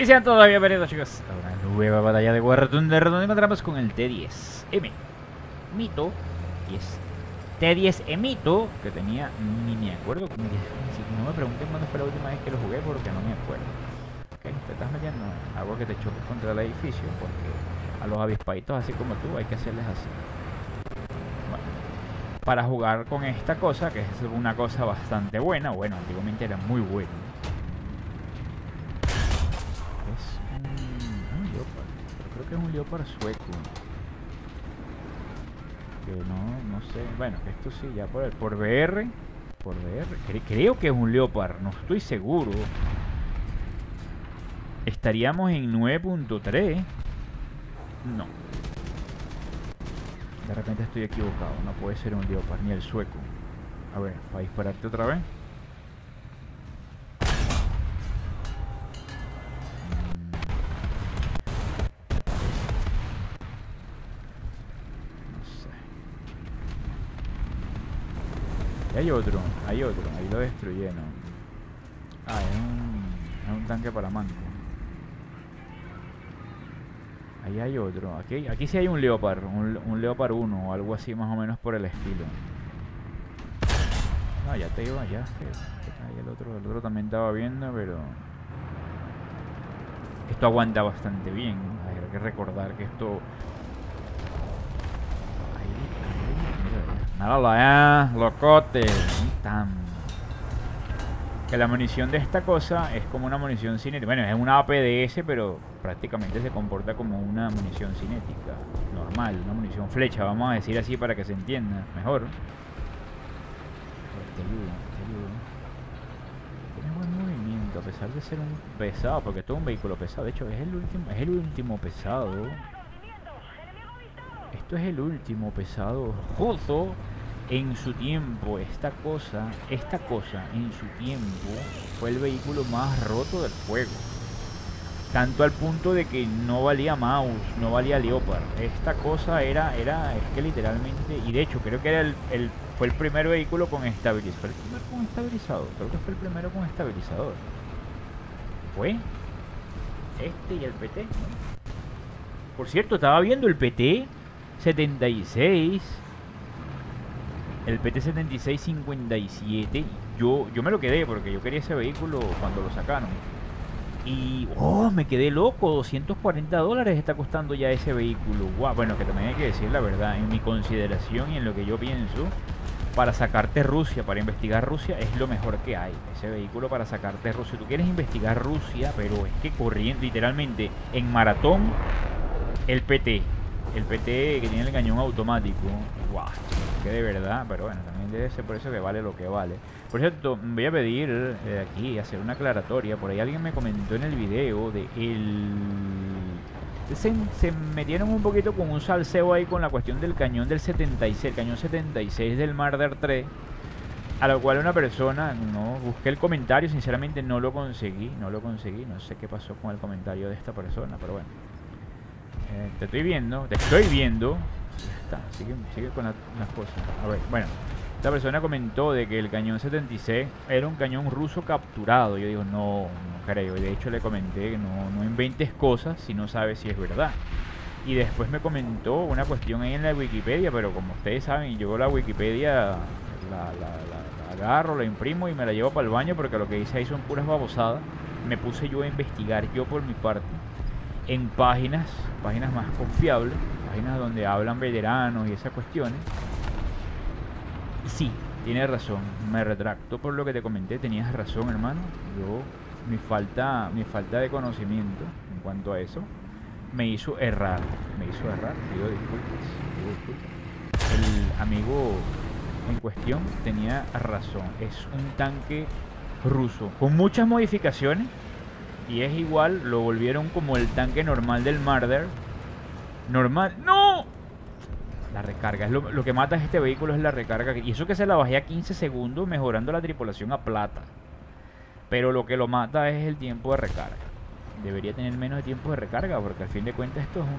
Y sean todos bienvenidos, chicos, a una nueva batalla de War Thunder donde encontramos con el T10M Mito. Y es T10 Mito, que tenía, ni me acuerdo, no me pregunten cuándo fue la última vez que lo jugué porque no me acuerdo. Ok, te estás metiendo en algo que te choques contra el edificio porque a los avispaditos así como tú hay que hacerles así. Bueno, para jugar con esta cosa, que es una cosa bastante buena, bueno, antiguamente era muy buena. Creo que es un Leopard sueco. Que no sé. Bueno, que esto sí, ya por VR. Por VR. Creo que es un Leopard, no estoy seguro. Estaríamos en 9.3. No. De repente estoy equivocado. No puede ser un Leopard, ni el sueco. A ver, para dispararte otra vez. Hay otro, ahí lo destruyeron. Ah, es un tanque para manco. Ahí hay otro, aquí sí hay un Leopard, un Leopard 1 o algo así más o menos por el estilo. No, ya te iba, ya. Ahí el otro también estaba viendo, pero esto aguanta bastante bien. Hay que recordar que esto... Nada, locote. Que la munición de esta cosa es como una munición cinética. Bueno, es una APDS, pero prácticamente se comporta como una munición cinética normal, una munición flecha, vamos a decir así para que se entienda mejor. Te ayuda. Tiene buen movimiento, a pesar de ser un pesado, porque esto es un vehículo pesado. De hecho, es el último pesado. Esto es el último pesado justo en su tiempo. Esta cosa en su tiempo fue el vehículo más roto del juego, tanto al punto de que no valía mouse, no valía Leopard. Esta cosa es que literalmente, y de hecho creo que fue el primer vehículo con estabilizador. ¿Fue el primero con estabilizador? Creo que fue el primero con estabilizador. Fue este y el PT, ¿no? Por cierto, estaba viendo el PT 76, el PT76 57. Yo me lo quedé porque yo quería ese vehículo cuando lo sacaron. Y me quedé loco. $240 está costando ya ese vehículo. Wow. Bueno, que también hay que decir la verdad, en mi consideración y en lo que yo pienso, para sacarte Rusia, para investigar Rusia, es lo mejor que hay. Ese vehículo para sacarte Rusia. Tú quieres investigar Rusia, pero es que corriendo literalmente en maratón. El PT que tiene el cañón automático. Wow, que de verdad, pero bueno, también debe ser por eso que vale lo que vale. Por cierto, voy a pedir aquí, hacer una aclaratoria. Por ahí alguien me comentó en el video de se metieron un poquito con un salseo ahí con la cuestión del cañón del 76, el cañón 76 del Marder 3. A lo cual una persona, no busqué el comentario, sinceramente no lo conseguí, no sé qué pasó con el comentario de esta persona, pero bueno. Te estoy viendo. Ya está, sigue con las cosas. A ver, bueno, esta persona comentó de que el cañón 76 era un cañón ruso capturado. Yo digo, no creo. De hecho le comenté que no inventes cosas si no sabes si es verdad. Y después me comentó una cuestión ahí en la Wikipedia, pero como ustedes saben, yo la Wikipedia la agarro, la imprimo y me la llevo para el baño porque lo que dice ahí son puras babosadas. Me puse yo a investigar yo por mi parte en páginas más confiables, páginas donde hablan veteranos y esas cuestiones. Y sí, tienes razón, me retracto por lo que te comenté, tenías razón, hermano. Mi falta de conocimiento en cuanto a eso me hizo errar, pido disculpas. El amigo en cuestión tenía razón, es un tanque ruso con muchas modificaciones. Y es igual, lo volvieron como el tanque normal del Marder. Normal. ¡No! La recarga. Es lo que mata a este vehículo es la recarga. Y eso que se la bajé a 15 segundos mejorando la tripulación a plata. Pero lo que lo mata es el tiempo de recarga. Debería tener menos de tiempo de recarga porque al fin de cuentas esto es un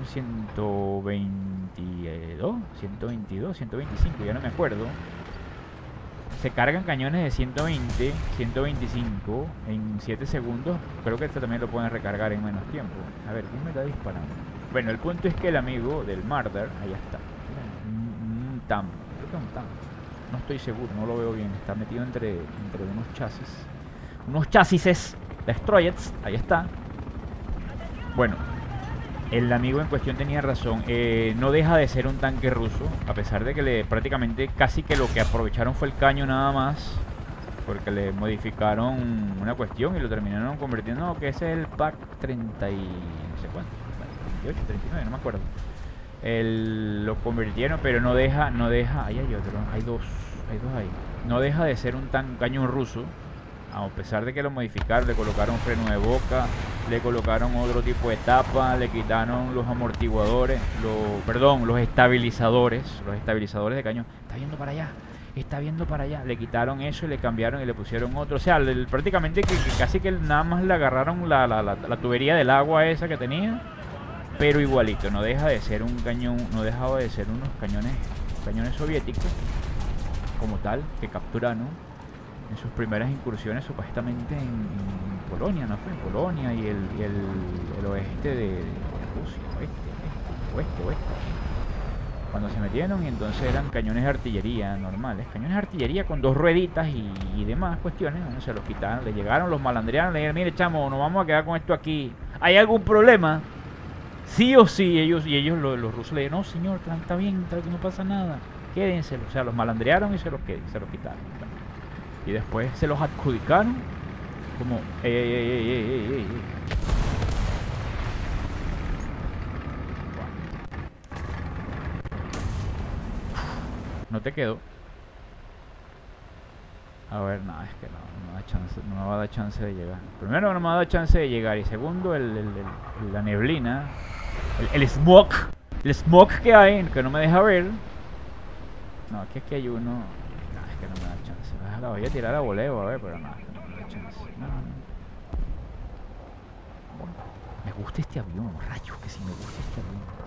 122, 125, ya no me acuerdo. Se cargan cañones de 120, 125 en 7 segundos. Creo que este también lo pueden recargar en menos tiempo. A ver, ¿quién me está disparando? Bueno, el punto es que el amigo del Marder, ahí está. Un TAM, creo que es un TAM. No estoy seguro, no lo veo bien. Está metido entre unos chasis. Unos chasis destroyers, ahí está. Bueno, el amigo en cuestión tenía razón. No deja de ser un tanque ruso, a pesar de que prácticamente casi que lo que aprovecharon fue el caño nada más, porque le modificaron una cuestión y lo terminaron convirtiendo. No, que ese es el pack 30 y no sé cuánto, 38, 39, no me acuerdo. Lo convirtieron, pero no deja. Ahí hay otro, hay dos ahí. No deja de ser un cañón ruso. A pesar de que lo modificaron, le colocaron freno de boca, le colocaron otro tipo de tapa, le quitaron los amortiguadores, los estabilizadores de cañón. Está viendo para allá. Le quitaron eso y le cambiaron y le pusieron otro. O sea, prácticamente que casi que nada más le agarraron la tubería del agua esa que tenía, pero igualito. No deja de ser un cañón, no dejaba de ser unos cañones soviéticos como tal, que capturaron en sus primeras incursiones supuestamente en Polonia, ¿no fue? En Polonia y el oeste de Rusia, oeste. Cuando se metieron, y entonces eran cañones de artillería normales, cañones de artillería con dos rueditas y demás cuestiones. Bueno, se los quitaron, le llegaron, los malandrearon, le dijeron: mire chamo, nos vamos a quedar con esto aquí, ¿hay algún problema? Sí o sí. Ellos los rusos le dijeron: no señor, está bien, no pasa nada, quédense. O sea, los malandrearon y se los quitaron. Y después se los adjudicaron como ey. No te quedo. A ver, nada, es que no me va a dar chance de llegar. Primero, no me va a dar chance de llegar. Y segundo, la neblina, el smog. El smog que hay, que no me deja ver. No, es que aquí hay uno. No, es que no me da chance. La voy a tirar a voleo, a ver, pero nada, no me da chance. No. Me gusta este avión, rayos, que sí me gusta este avión.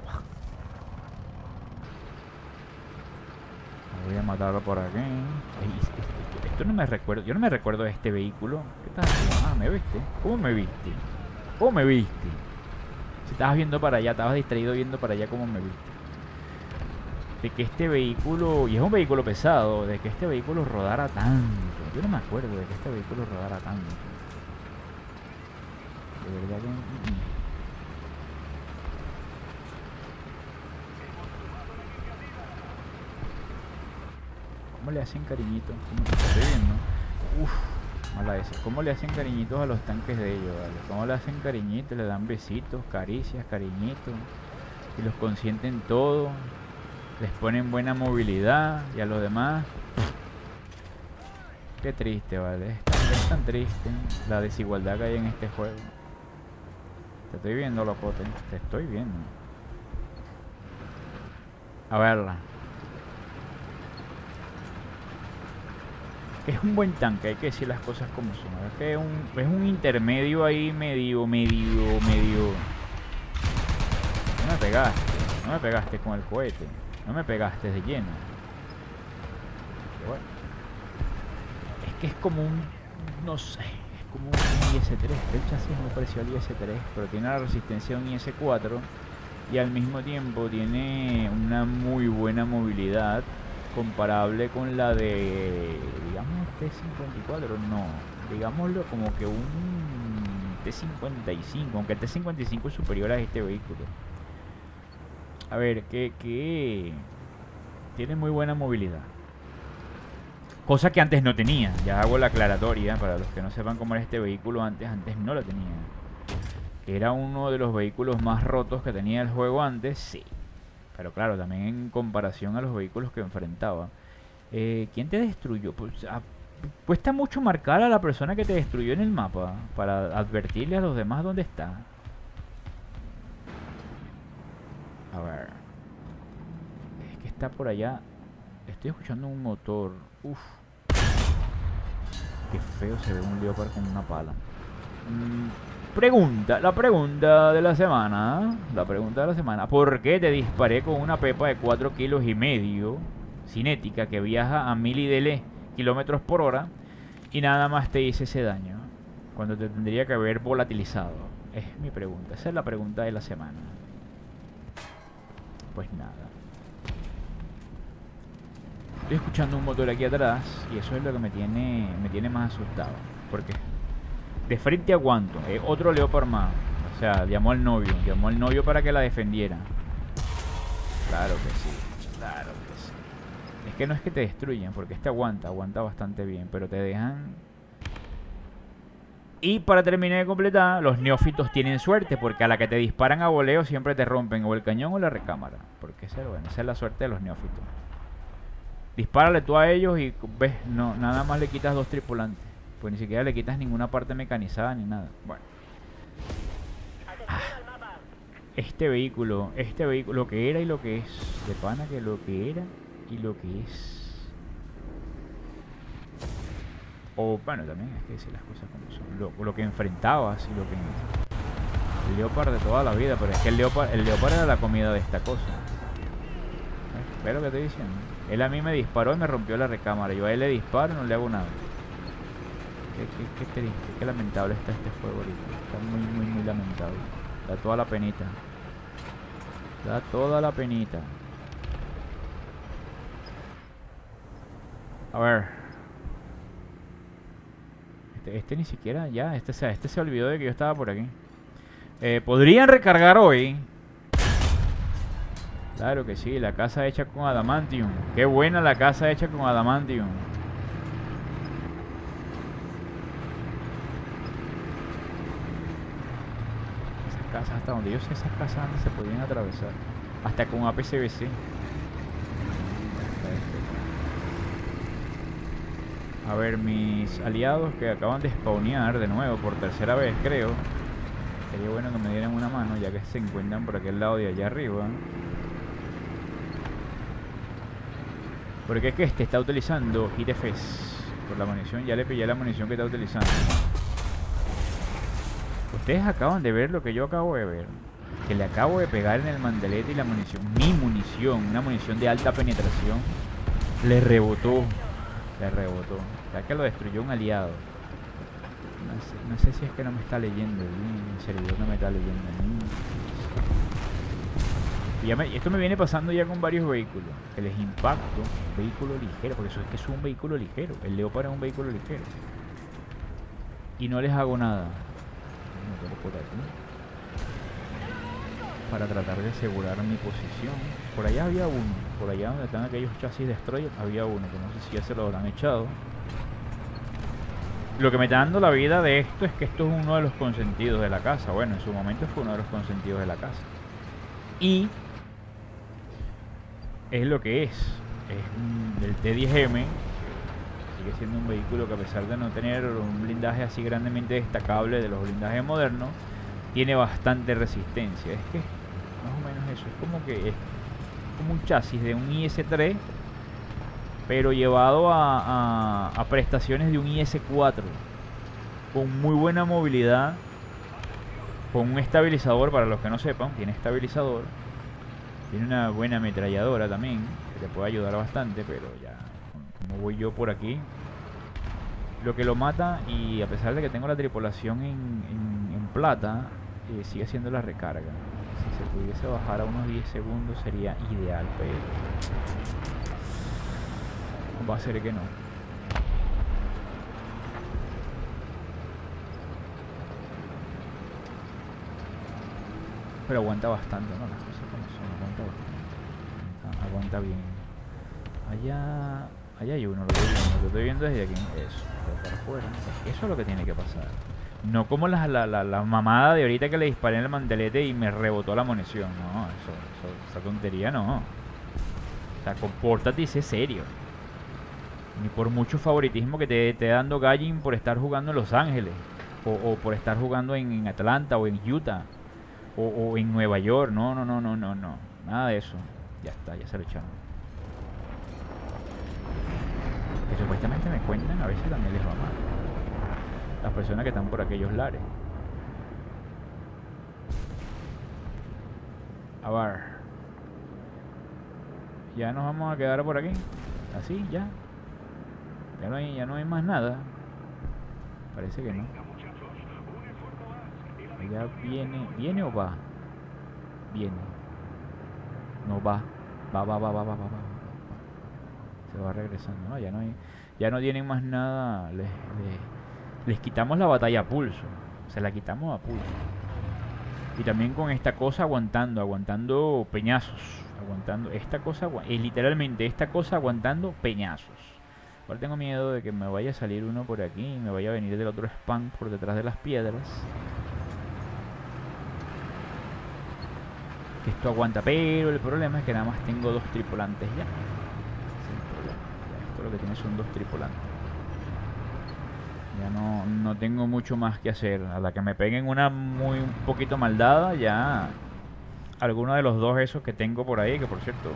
Voy a matarlo por aquí. Esto no me recuerdo. Yo no me recuerdo de este vehículo. ¿Qué estás haciendo? Ah, ¿me viste? ¿Cómo me viste? Si estabas viendo para allá, estabas distraído viendo para allá, ¿cómo me viste? De que este vehículo, y es un vehículo pesado, de que este vehículo rodara tanto. Yo no me acuerdo de que este vehículo rodara tanto. De verdad que... ¿Cómo le hacen cariñitos? ¿Cómo te estoy viendo? Uff, mala esa. ¿Cómo le hacen cariñitos a los tanques de ellos, vale? ¿Cómo le hacen cariñitos? Le dan besitos, caricias, cariñitos. Y los consienten todo. Les ponen buena movilidad. Y a los demás... Qué triste, vale. Es tan triste la desigualdad que hay en este juego. Te estoy viendo, locote. Te estoy viendo. A verla. Es un buen tanque, hay que decir las cosas como son. Es que es un intermedio ahí medio. No me pegaste con el cohete. No me pegaste de lleno. Pero bueno. Es que es como un... no sé. Es como un IS-3. El chasis me pareció al IS-3. Pero tiene la resistencia de un IS-4. Y al mismo tiempo tiene una muy buena movilidad. Comparable con la de... digamos T-54. No. Digámoslo como que un T-55. Aunque el T-55 es superior a este vehículo. A ver, que tiene muy buena movilidad. Cosa que antes no tenía. Ya hago la aclaratoria para los que no sepan cómo era este vehículo antes. Antes no lo tenía. Era uno de los vehículos más rotos que tenía el juego antes. Sí. Pero claro, también en comparación a los vehículos que enfrentaba. ¿Quién te destruyó? Pues, cuesta mucho marcar a la persona que te destruyó en el mapa. Para advertirle a los demás dónde está. A ver. Es que está por allá. Estoy escuchando un motor. Uf. Qué feo se ve un Leopard con una pala. La pregunta de la semana. ¿Por qué te disparé con una pepa de 4,5 kilos cinética que viaja a 1000 IDL kilómetros por hora y nada más te hice ese daño, cuando te tendría que haber volatilizado. Es mi pregunta, esa es la pregunta de la semana. Pues nada. Estoy escuchando un motor aquí atrás y eso es lo que me tiene más asustado. Porque de frente aguanto, otro Leopard más. O sea, llamó al novio para que la defendiera. Claro que sí, claro que sí. Es que no es que te destruyan, porque este aguanta bastante bien, pero te dejan. Y para terminar de completar, los neófitos tienen suerte, porque a la que te disparan a voleo siempre te rompen o el cañón o la recámara. Porque esa es la suerte de los neófitos. Dispárale tú a ellos y ves, no, nada más le quitas 2 tripulantes. Pues ni siquiera le quitas ninguna parte mecanizada ni nada. Bueno. Este vehículo, lo que era y lo que es. De pana que lo que era y lo que es. O bueno, también es que decir las cosas como son. Lo que enfrentabas y lo que... El Leopard de toda la vida, pero es que el Leopard era la comida de esta cosa. ¿Ves lo que estoy diciendo? Él a mí me disparó y me rompió la recámara. Yo a él le disparo y no le hago nada. Qué triste, qué lamentable está este juego ahorita. Está muy lamentable. Da toda la penita. Da toda la penita. A ver. Este ni siquiera ya. Este se olvidó de que yo estaba por aquí. ¿Podrían recargar hoy? Claro que sí, la casa hecha con adamantium. Qué buena la casa hecha con adamantium. Esas casas, hasta donde yo sé, esas casas antes se podían atravesar. Hasta con APCBC. A ver, mis aliados que acaban de spawnear de nuevo por tercera vez, creo. Sería bueno que me dieran una mano, ya que se encuentran por aquel lado de allá arriba. Porque es que este está utilizando HitFS por la munición. Ya le pillé la munición que está utilizando. Ustedes acaban de ver lo que yo acabo de ver. Que le acabo de pegar en el mandelete y la munición. Mi munición, una munición de alta penetración. Le rebotó. Le rebotó. Ya que lo destruyó un aliado. No sé si es que no me está leyendo bien. El servidor no me está leyendo bien. Y esto me viene pasando ya con varios vehículos. Que les impacto. Vehículo ligero. Porque eso es que es un vehículo ligero. El Leopard es un vehículo ligero. Y no les hago nada. Por aquí. Para tratar de asegurar mi posición. Por allá había uno. Por allá donde están aquellos chasis destroyer había uno. Que no sé si ya se lo habrán echado. Lo que me está dando la vida de esto es que esto es uno de los consentidos de la casa. Bueno, en su momento fue uno de los consentidos de la casa. Y es lo que es el T10M. Sigue siendo un vehículo que, a pesar de no tener un blindaje así grandemente destacable de los blindajes modernos, tiene bastante resistencia. Es que más o menos eso, es como un chasis de un IS-3, pero llevado a prestaciones de un IS-4, con muy buena movilidad, con un estabilizador. Para los que no sepan, tiene estabilizador. Tiene una buena ametralladora también, que te puede ayudar bastante, pero ya, como voy yo por aquí, lo que lo mata, y a pesar de que tengo la tripulación en plata, sigue siendo la recarga. Si se pudiese bajar a unos 10 segundos sería ideal, pero va a ser que no. Pero aguanta bastante, ¿no? Las cosas como son, aguanta bien. Allá hay uno, lo estoy viendo desde aquí. Eso, para afuera. Eso es lo que tiene que pasar. No como la mamada de ahorita que le disparé en el mantelete y me rebotó la munición. No, esa tontería no. O sea, compórtate y sé serio. Ni por mucho favoritismo que te esté dando Gallin por estar jugando en Los Ángeles. O por estar jugando en Atlanta o en Utah. O en Nueva York. No. Nada de eso. Ya está, ya se lo echaron. Que supuestamente me cuentan, a veces también les va mal. Las personas que están por aquellos lares. A ver. Ya nos vamos a quedar por aquí. Así, ya. Ya no hay más nada. Parece que no. Ya ¿viene o va? Viene. No va. Va. Se va regresando. No, ya no tienen más nada. Les quitamos la batalla a pulso. Se la quitamos a pulso. Y también con esta cosa aguantando peñazos. Aguantando esta cosa, literalmente esta cosa aguantando peñazos. Ahora tengo miedo de que me vaya a salir uno por aquí y me vaya a venir del otro spam por detrás de las piedras. Que esto aguanta, pero el problema es que nada más tengo 2 tripulantes ya. Esto lo que tiene son 2 tripulantes. Ya no tengo mucho más que hacer. A la que me peguen una un poquito maldada, ya alguno de los 2 esos que tengo por ahí, que por cierto,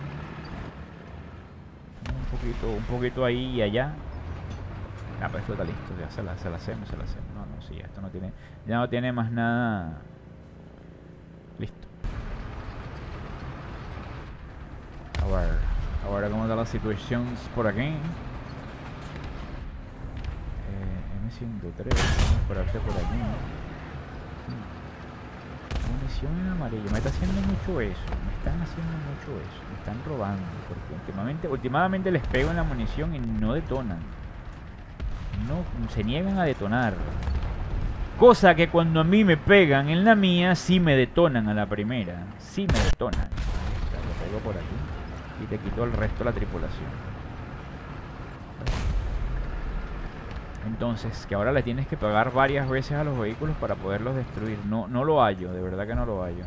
un poquito ahí y allá. Ah, pero esto está listo, ya se la hacemos. No, sí, esto ya no tiene más nada. Listo. A ver cómo están las situaciones por aquí. M103, vamos a esperarte por aquí. Munición en amarillo, me está haciendo mucho eso. Me están robando. Porque últimamente les pego en la munición y no detonan. No, se niegan a detonar. Cosa que cuando a mí me pegan en la mía, sí me detonan a la primera. Sí me detonan. Lo pego por aquí y te quito el resto de la tripulación. Entonces, que ahora le tienes que pagar varias veces a los vehículos para poderlos destruir. No lo hallo, de verdad que no lo hallo.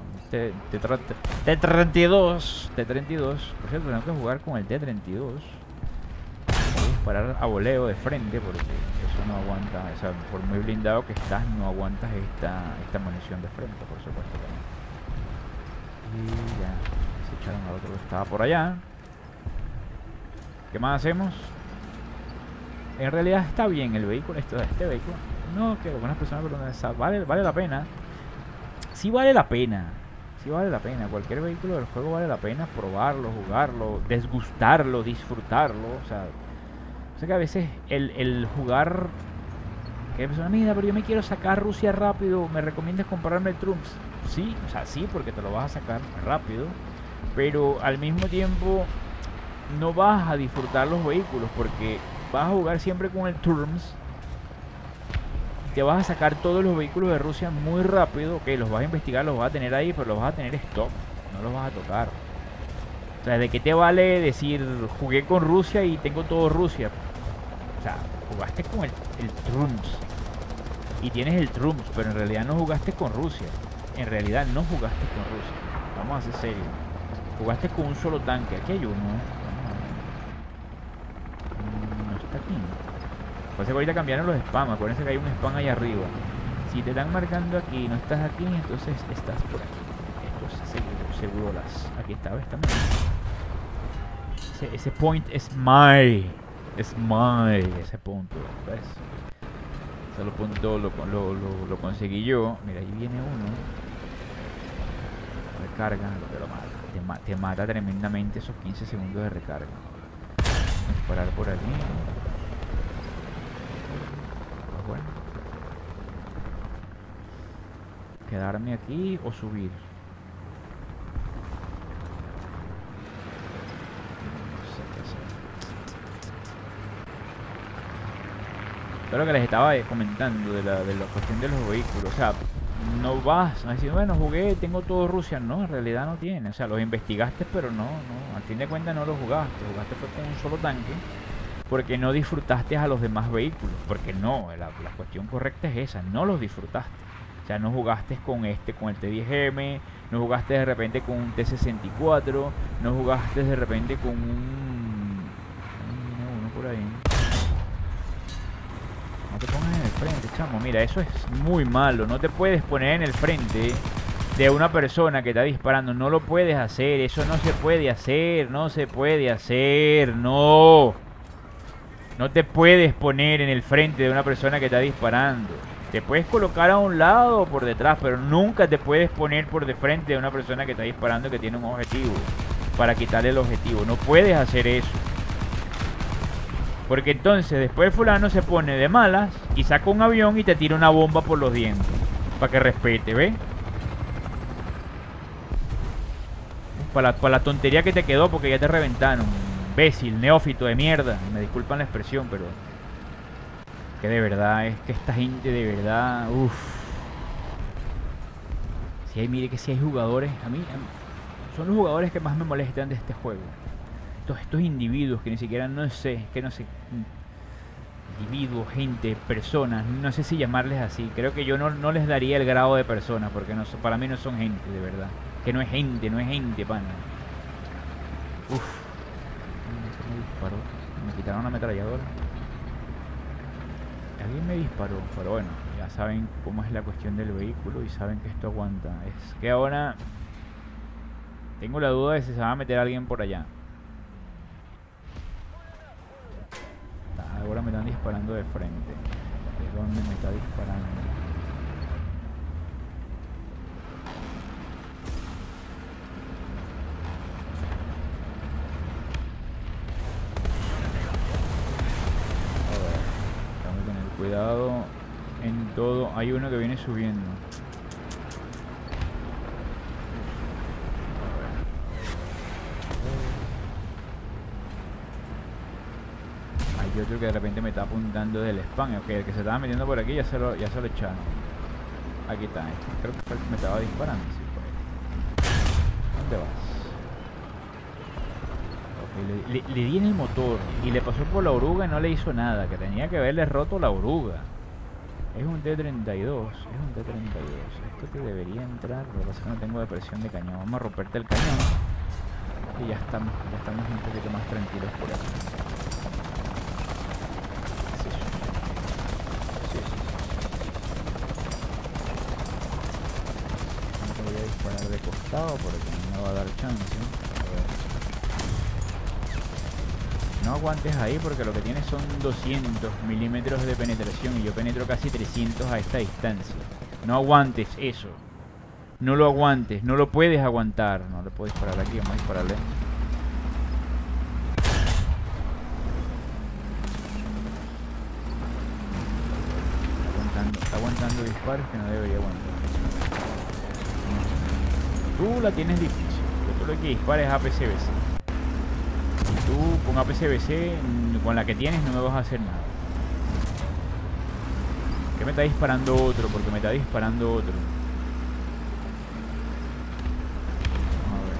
T-32. Por cierto, tengo que jugar con el T-32. Voy a disparar a voleo de frente porque eso no aguanta. O sea, por muy blindado que estás, no aguantas esta munición de frente, por supuesto que no. Y ya, se echaron al otro que estaba por allá. ¿Qué más hacemos? En realidad está bien el vehículo, este vehículo. No, que algunas personas vale la pena. Sí vale la pena. Cualquier vehículo del juego vale la pena probarlo, jugarlo, desgustarlo, disfrutarlo. O sea, sé que a veces el jugar... Que persona, mira, pero yo me quiero sacar Rusia rápido, ¿me recomiendas comprarme el Trumps? Sí, o sea, sí, porque te lo vas a sacar rápido. Pero al mismo tiempo no vas a disfrutar los vehículos porque... vas a jugar siempre con el Turms. Te vas a sacar todos los vehículos de Rusia muy rápido. Ok, los vas a investigar, los vas a tener ahí, pero los vas a tener stock. No los vas a tocar. O sea, ¿de qué te vale decir jugué con Rusia y tengo todo Rusia? O sea, jugaste con el Turms y tienes el Trumps, pero en realidad no jugaste con Rusia. En realidad no jugaste con Rusia. Vamos a ser serios. Jugaste con un solo tanque. Aquí hay uno. Aquí. Pues ahorita cambiaron los spam. Acuérdense que hay un spam ahí arriba. Si te están marcando aquí y no estás aquí, entonces estás por aquí. Esto es seguro aquí está, ¿ves? Ese point es my. Ese punto, ¿ves? Ese punto lo conseguí yo. Mira, ahí viene uno. Recarga, pero lo mata. Te mata tremendamente esos 15 segundos de recarga. Disparar por aquí. Pues bueno. Quedarme aquí o subir. No sé qué hacer. Pero lo que les estaba comentando de la cuestión de los vehículos. O sea, no vas a decir, bueno, jugué, tengo todo Rusia. No, en realidad no tiene. O sea, los investigaste, pero no. Al fin de cuentas no los jugaste. Jugaste fue con un solo tanque. Porque no disfrutaste a los demás vehículos. Porque no, la cuestión correcta es esa. No los disfrutaste. O sea, no jugaste con el T10M. No jugaste de repente con un T64. No jugaste de repente con uno por ahí. No te pongas en el frente, chamo. Mira, eso es muy malo. No te puedes poner en el frente de una persona que está disparando. No lo puedes hacer. Eso no se puede hacer. No se puede hacer. No. No te puedes poner en el frente de una persona que está disparando. Te puedes colocar a un lado o por detrás, pero nunca te puedes poner por de frente de una persona que está disparando que tiene un objetivo. Para quitarle el objetivo. No puedes hacer eso. Porque entonces después el fulano se pone de malas y saca un avión y te tira una bomba por los dientes. Para que respete, ¿ves? Para la tontería que te quedó porque ya te reventaron. Imbécil, neófito de mierda. Me disculpan la expresión, pero... que de verdad, es que esta gente de verdad... Uff. Si hay, mire que si hay jugadores... A mí son los jugadores que más me molestan de este juego. Estos individuos que ni siquiera no sé, individuos, gente, personas, no sé si llamarles así. Creo que yo no les daría el grado de personas, porque no, para mí no son gente, de verdad. Que no es gente, pana. Uff. Me disparó. Me quitaron una ametralladora. Alguien me disparó, pero bueno, ya saben cómo es la cuestión del vehículo y saben que esto aguanta. Es que ahora tengo la duda de si se va a meter alguien por allá. Ahora me están disparando de frente. ¿De dónde me está disparando? A ver, tengo que tener cuidado en todo. Hay uno que viene subiendo. Hay otro que de repente me está apuntando desde el spam. Ok, el que se estaba metiendo por aquí ya se lo echaron. Aquí está. Creo que fue el que me estaba disparando. Sí, fue. ¿Dónde vas? Ok, le di en el motor y le pasó por la oruga y no le hizo nada. Que tenía que haberle roto la oruga. Es un T-32. Es un T-32. Esto te debería entrar. Lo que pasa es que no tengo depresión de cañón. Vamos a romperte el cañón. Y ya estamos un poquito más tranquilos por aquí. Disparar de costado porque no me va a dar chance. A ver. No aguantes ahí porque lo que tienes son 200 milímetros de penetración y yo penetro casi 300 a esta distancia. No aguantes eso. No lo aguantes, no lo puedes aguantar. No le puedo disparar aquí, vamos a dispararle. Está aguantando disparos que no debería aguantar. Tú la tienes difícil, porque tú lo que disparas es APCBC. Y tú con APCBC, con la que tienes, no me vas a hacer nada. ¿Qué me está disparando otro? Porque me está disparando otro. Vamos a ver.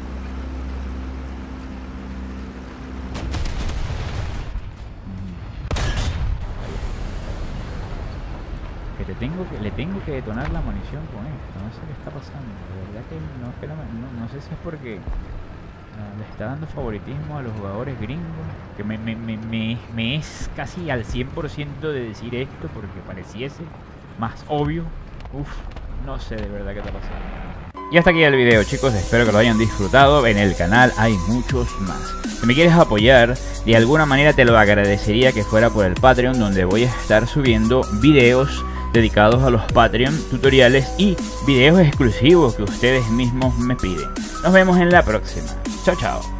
Que le tengo que detonar la munición con esto. No sé qué está pasando. De verdad que no sé si es porque le está dando favoritismo a los jugadores gringos. Que me es casi al 100% de decir esto porque pareciese más obvio. Uf, no sé de verdad qué está pasando. Y hasta aquí el video, chicos, espero que lo hayan disfrutado. En el canal hay muchos más. Si me quieres apoyar, de alguna manera te lo agradecería que fuera por el Patreon, donde voy a estar subiendo videos dedicados a los Patreon, tutoriales y videos exclusivos que ustedes mismos me piden. Nos vemos en la próxima. Chao, chao.